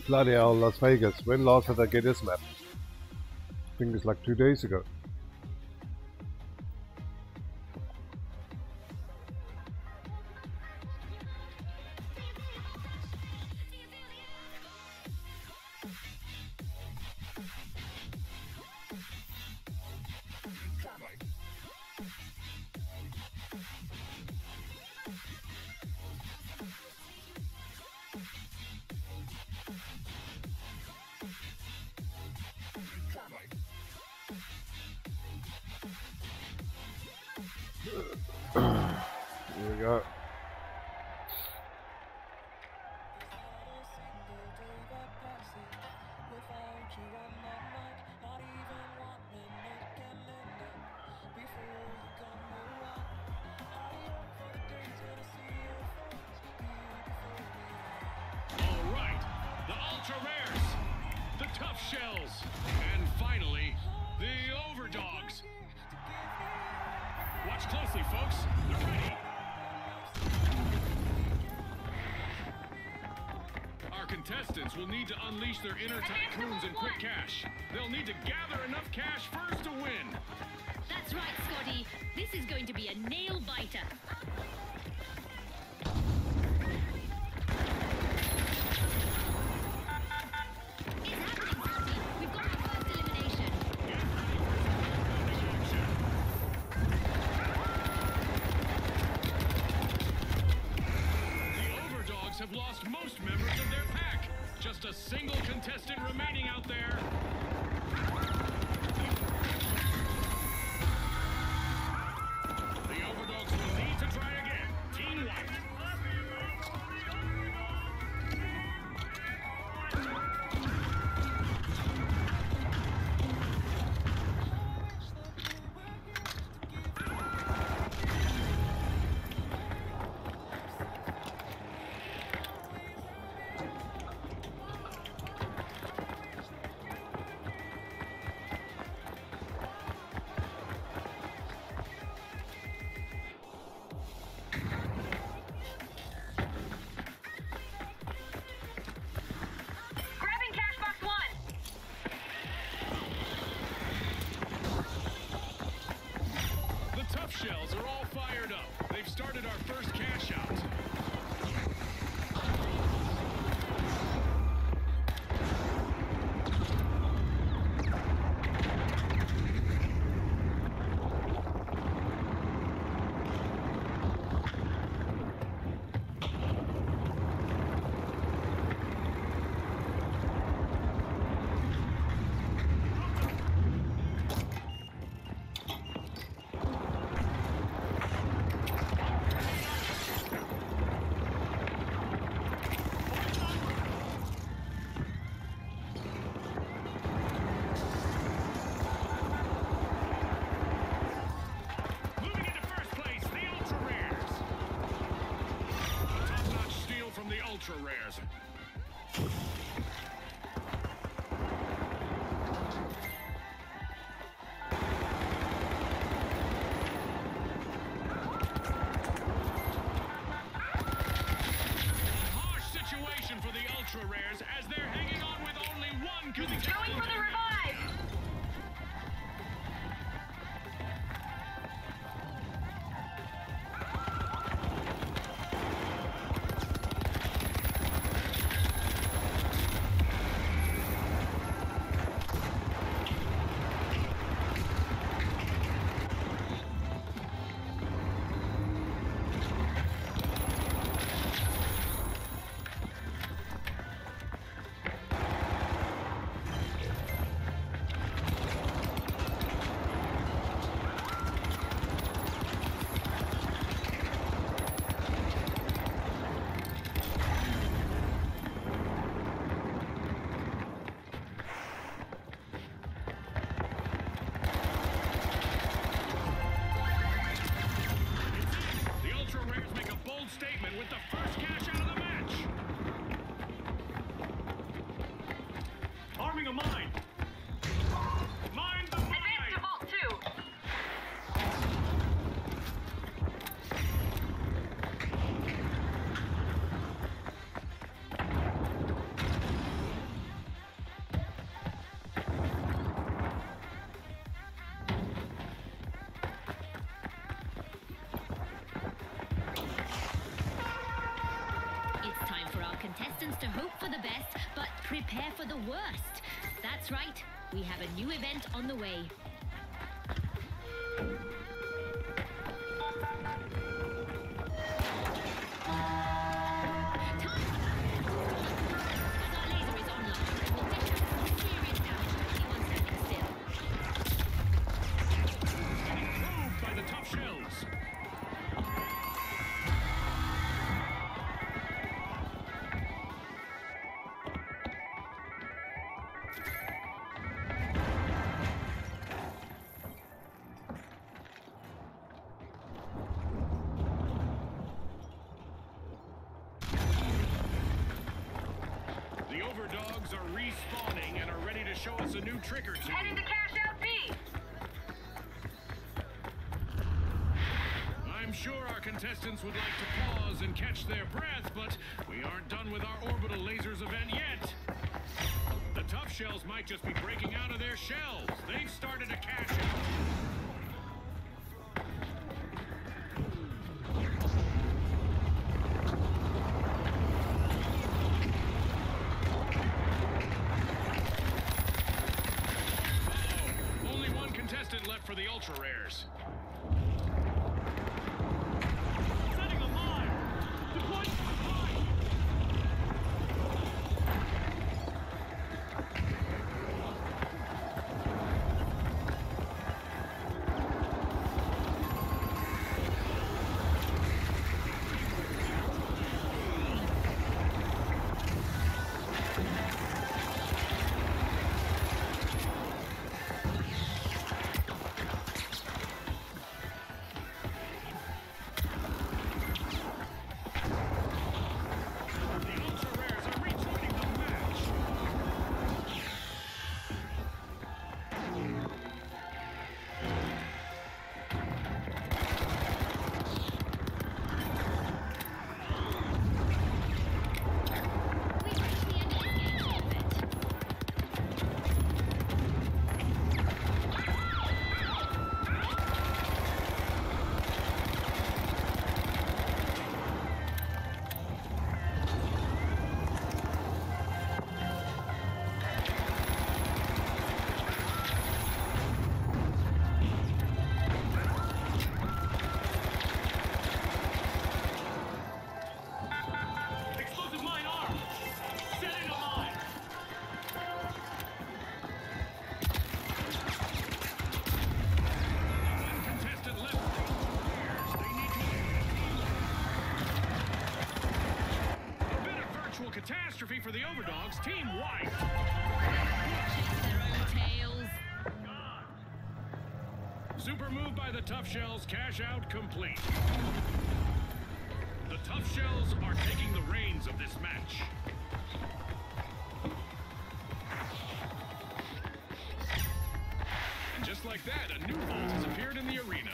Bloody hell, Las Vegas. When last did I get this map? I think it's like 2 days ago. Here we go. All right, the ultra rares, the tough shells, and finally, the overdogs. Watch closely, folks. They're ready. Our contestants will need to unleash their inner tycoons and quick cash. They'll need to gather enough cash first to win. That's right, Scotty. This is going to be a nail biter. It's happening, Scotty. We've got our first elimination. The overdogs have lost most members of their pack. Just a single contestant remaining out there. The overdogs will need to try again. Team White. Grabbing cash box 1. The tough shells are all fired up. They've started our first cash out. Moving into first place, the ultra rares. Top-notch steal from the ultra rares. Harsh situation for the ultra rares as they're hanging on with only one contestant. Going for the revive. for the best, but prepare for the worst. That's right. We have a new event on the way. Overdogs are respawning and are ready to show us a new trick or two. Heading to cash out B. I'm sure our contestants would like to pause and catch their breath, but we aren't done with our orbital lasers event yet. The tough shells might just be breaking out of their shells. They've started a cash out. Left for the ultra rares. Setting a mine. Deploying the mine. Catastrophe for the Overdogs, team wiped. Their own tails. Super move by the Tough Shells, cash out complete. The Tough Shells are taking the reins of this match. And just like that, a new vault has appeared in the arena.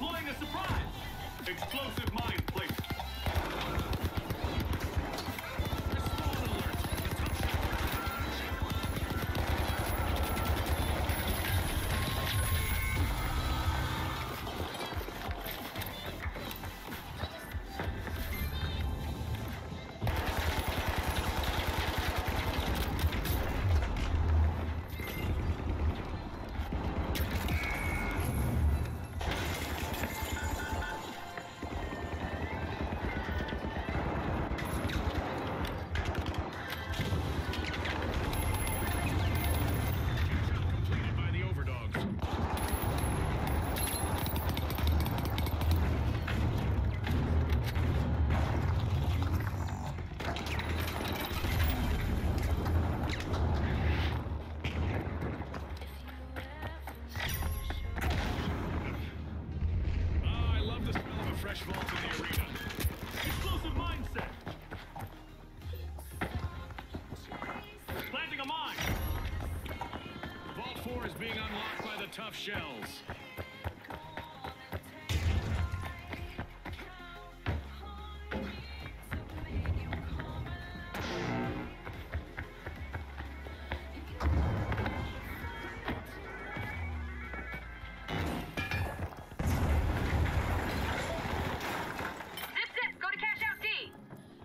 Deploying a surprise. Explosive mine placed. Respawn alert. The tough completed by the overdogs. I love the smell of a fresh vault in the arena. Explosive mindset. Planting a mine. Vault 4 is being unlocked by the tough shells. Zip, go to cash out D.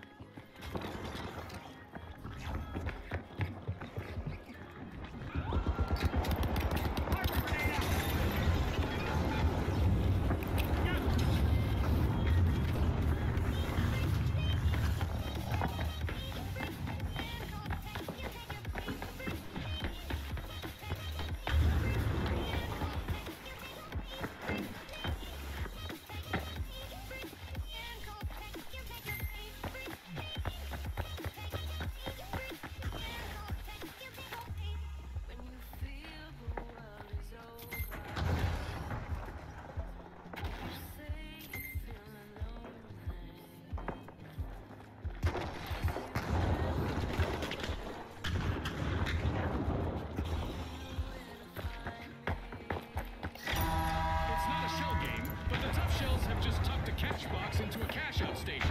It's not a shell game, but the tough shells have just tucked a cash box into a cash out station.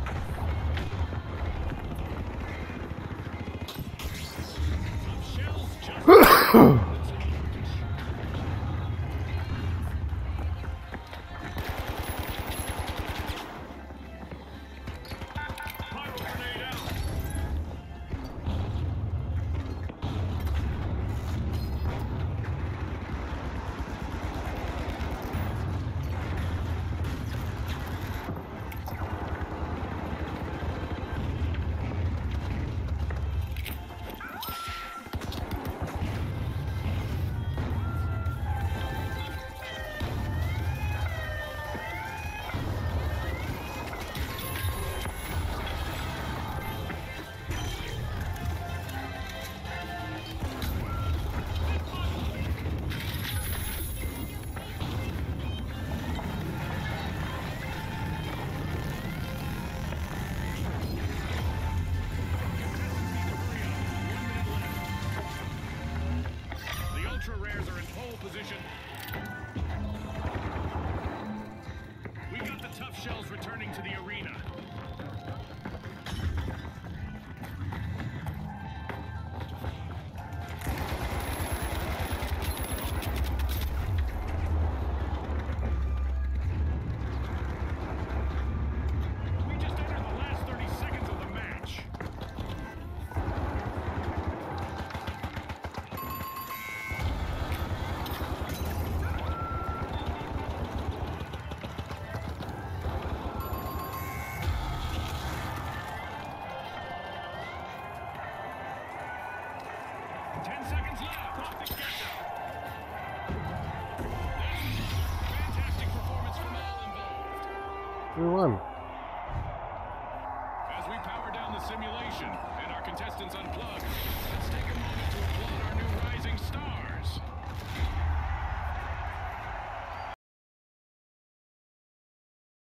Tough shells just Pyro grenade out. The ultra rares are in pole position. We got the tough shells returning to the arena. We just entered the last 30 seconds of the match. We won. As we power down the simulation and our contestants unplug,